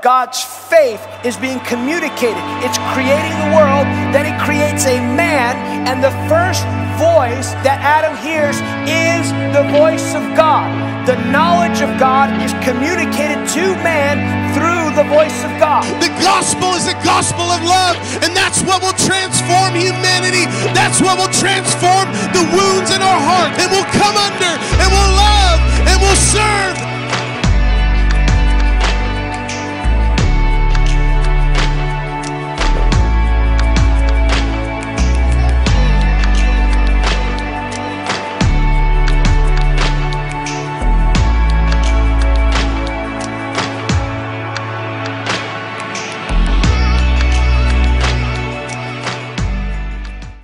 God's faith is being communicated. It's creating the world, then it creates a man, and the first voice that Adam hears is the voice of God. The knowledge of God is communicated to man through the voice of God. The gospel is a gospel of love, and that's what will transform humanity. That's what will transform the wounds in our heart, and we'll come under, and we'll